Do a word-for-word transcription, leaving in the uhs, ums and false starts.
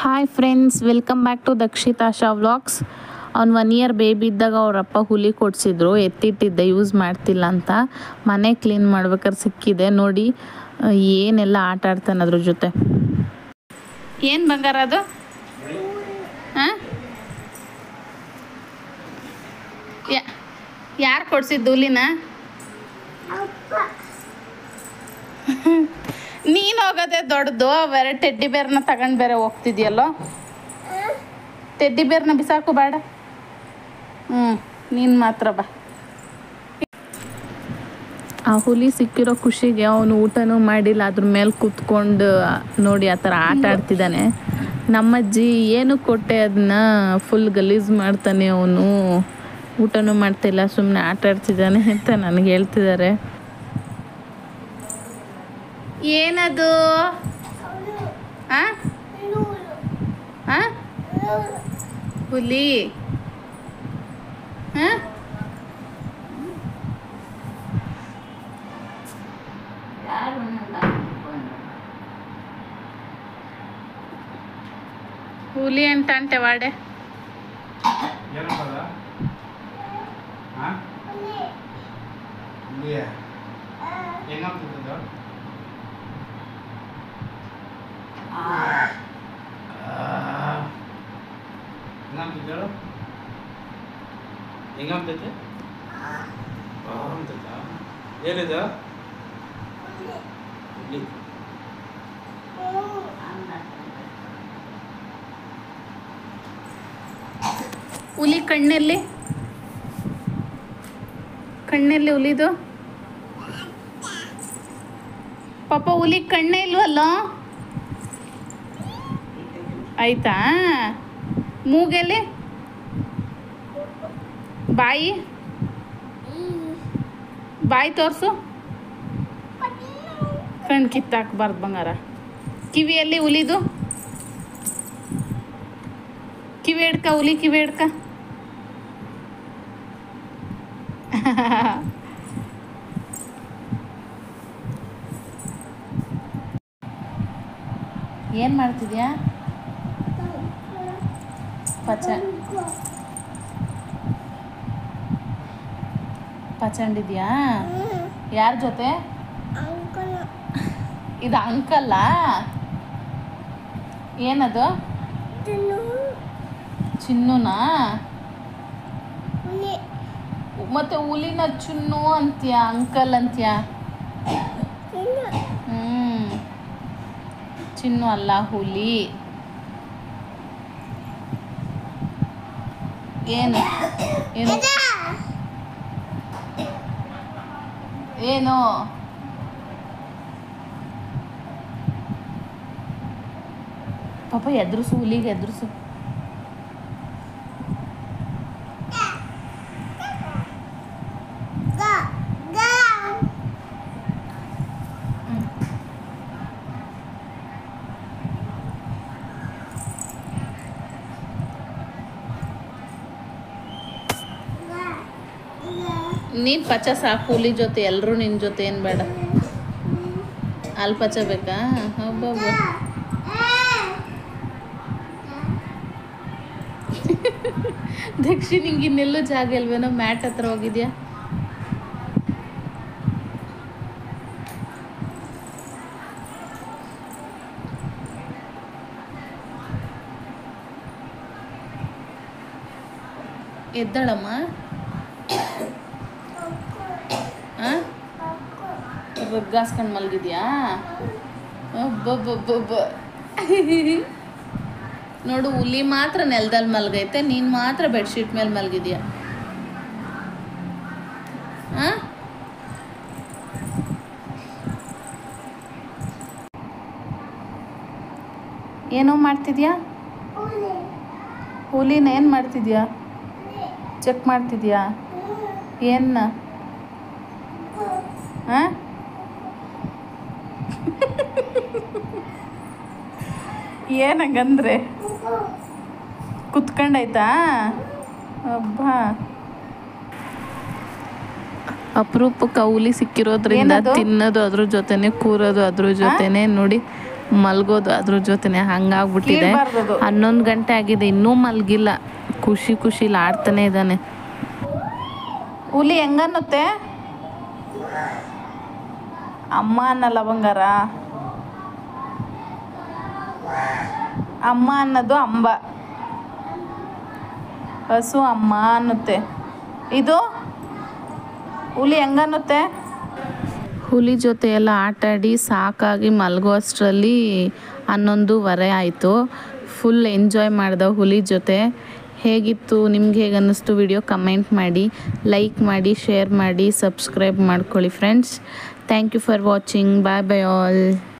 Hi friends, welcome back to Dakshitasha vlogs. ಅವ್ನು one year baby ಇದ್ದಾಗ ಅವರಪ್ಪ ಹುಲಿ ಕೊಡಿಸಿದ್ರು, ಎತ್ತಿಟ್ಟಿದ್ದೆ ಯೂಸ್ ಮಾಡ್ತಿಲ್ಲ ಅಂತ. ಮನೆ ಕ್ಲೀನ್ ಮಾಡ್ಬೇಕಾದ್ರೆ ಸಿಕ್ಕಿದೆ ನೋಡಿ, ಏನೆಲ್ಲ ಆಟ ಆಡ್ತಾನೆ ಅದ್ರ ಜೊತೆ. ಏನು ಬಂಗಾರ ಅದು? ಹಾಂ, ಯಾರು ಕೊಡಿಸಿದ್ದು ಹುಲಿನ? ನೀನು ಹೋಗೋದೇ ದೊಡ್ಡದು, ಬೇರೆ ಟೆಡ್ಡಿ ಬೇರ್ನ ತಗೊಂಡು ಬೇರೆ ಹೋಗ್ತಿದ್ಯಲ್ಲೋ. ಟೆಡ್ಡಿ ಬೇರ್ನ ಬಿಸಾಕು ಬೇಡ. ಹ್ಞೂ, ನೀನು ಮಾತ್ರ ಬಾ. ಆ ಹುಲಿ ಸಿಕ್ಕಿರೋ ಖುಷಿಗೆ ಅವನು ಊಟನೂ ಮಾಡಿಲ್ಲ, ಅದ್ರ ಮೇಲೆ ಕೂತ್ಕೊಂಡು ನೋಡಿ ಆ ಥರ ಆಟ ಆಡ್ತಿದ್ದಾನೆ. ನಮ್ಮಜ್ಜಿ ಏನು ಕೊಟ್ಟೆ ಅದನ್ನ ಫುಲ್ ಗಲೀಜು ಮಾಡ್ತಾನೆ ಅವನು, ಊಟನೂ ಮಾಡ್ತಿಲ್ಲ, ಸುಮ್ಮನೆ ಆಟ ಆಡ್ತಿದ್ದಾನೆ ಅಂತ ನನಗೆ ಹೇಳ್ತಿದ್ದಾರೆ. ಏನದು? ಆ ಹುಲಿ? ಹಾಂ, ಹುಲಿ ಅಂತ ಅಂಟೆ ವಾಡೆ. ಹೆಂಗಂತೈತೆ? ಏನಿದೆ? ಹುಲಿ ಕಣ್ಣಲ್ಲಿ ಕಣ್ಣಲ್ಲಿ ಹುಲಿದು ಪಾಪ, ಹುಲಿ ಕಣ್ಣೇ ಇಲ್ವಲ್ಲ? ಆಯ್ತಾ? ಮೂಗೆಲ್ಲಿ? ಬಾಯಿ ಬಾಯಿ ತೋರಿಸು. ಕಣ್ಣು ಕಿತ್ತಾಕ್ಬಾರ್ದು ಬಂಗಾರ. ಕಿವಿಯಲ್ಲಿ ಹುಲಿದು ಕಿವಿ ಹಿಡ್ಕ, ಹುಲಿ ಕಿವಿ ಹಿಡ್ಕ. ಏನು ಮಾಡ್ತಿದ್ಯಾ? ಪಚ ಪಚಂಡಿದ್ಯಾ? ಯಾರ ಜೊತೆ? ಇದು ಅಂಕಲ್ಲ? ಏನದು? ಚಿನ್ನುನಾ? ಮತ್ತೆ ಹುಲಿನ ಚುನ್ನು ಅಂತ್ಯ, ಅಂಕಲ್ ಅಂತ್ಯ? ಹ್ಮ್, ಚಿನ್ನು ಅಲ್ಲ, ಹುಲಿ. ಏನು ಏನು ಏನು ಪಾಪ, ಎದುರಿಸು ಹುಲಿಗೆ, ಎದುರಿಸು. ನೀನು ಪಚ ಸಾಕು ಹುಲಿ ಜೊತೆ, ಎಲ್ಲರೂ ನಿನ್ನ ಜೊತೆ ಏನು ಬೇಡ. ಅಲ್ಲಿ ಪಚ ಬೇಕಾ? ಹಬ್ಬಬ್ಬ. ದಕ್ಷಿ, ನಿಂಗೆ ಇನ್ನೆಲ್ಲೂ ಜಾಗ ಇಲ್ವೇನೋ? ಮ್ಯಾಟ್ ಹತ್ರ ಹೋಗಿದ್ಯಾ? ಎದ್ದಳಮ್ಮ. ಹಾಂ, ರಗ್ಗಾಸ್ಕೊಂಡು ಮಲಗಿದ್ಯಾ? ಒಬ್ಬೊಬ್ಬೊಬ್ಬೊಬ್ಬ. ನೋಡು, ಹುಲಿ ಮಾತ್ರ ನೆಲದಲ್ಲಿ ಮಲಗೈತೆ, ನೀನು ಮಾತ್ರ ಬೆಡ್ಶೀಟ್ ಮೇಲೆ ಮಲಗಿದ್ಯಾ. ಹಾಂ, ಏನೋ ಮಾಡ್ತಿದ್ಯಾ? ಹುಲಿನ ಏನು ಮಾಡ್ತಿದ್ಯಾ? ಚೆಕ್ ಮಾಡ್ತಿದ್ಯಾ? ಏನ್ನ? ಹಾಂ, ಏನಂಗಂದ್ರೆ ಕುತ್ಕೊಂಡಾಯ್ತಾ? ಹಬ್ಬ, ಅಪರೂಪಕ್ಕೆ ಹುಲಿ ಸಿಕ್ಕಿರೋದ್ರಿಂದ ತಿನ್ನೋದು ಅದ್ರ ಜೊತೆನೆ, ಕೂರೋದು ಅದ್ರ ಜೊತೆನೆ. ನೋಡಿ ಮಲ್ಗೋದು ಅದ್ರ ಜೊತೆನೆ ಹಂಗಾಗ್ಬಿಟ್ಟಿದೆ. ಹನ್ನೊಂದು ಗಂಟೆ ಆಗಿದೆ, ಇನ್ನೂ ಮಲಗಿಲ್ಲ. ಖುಷಿ ಖುಷಿಲಿ ಆಡ್ತಾನೆ ಇದ್ದಾನೆ. ಹುಲಿ ಹೆಂಗನ್ನುತ್ತೆ? ಅಮ್ಮ ಅನ್ನಲ್ಲ ಬಂಗಾರ, ಅಮ್ಮ ಅನ್ನೋದು ಅಂಬ, ಹಸು ಅಮ್ಮ ಅನ್ನುತ್ತೆ. ಇದು ಹುಲಿ ಹೆಂಗನ್ನುತ್ತೆ? ಹುಲಿ ಜೊತೆ ಎಲ್ಲ ಆಟಾಡಿ ಸಾಕಾಗಿ ಮಲಗೋ ಅಷ್ಟರಲ್ಲಿ ಹನ್ನೊಂದುವರೆ ಆಯಿತು. ಫುಲ್ ಎಂಜಾಯ್ ಮಾಡ್ದೆ ಹುಲಿ ಜೊತೆ. ಹೇಗಿತ್ತು, ನಿಮ್ಗೆ ಹೇಗೆ ಅನ್ನಿಸ್ತು ವಿಡಿಯೋ ಕಮೆಂಟ್ ಮಾಡಿ, ಲೈಕ್ ಮಾಡಿ, ಶೇರ್ ಮಾಡಿ, ಸಬ್ಸ್ಕ್ರೈಬ್ ಮಾಡ್ಕೊಳ್ಳಿ friends. Thank you for watching. Bye bye all.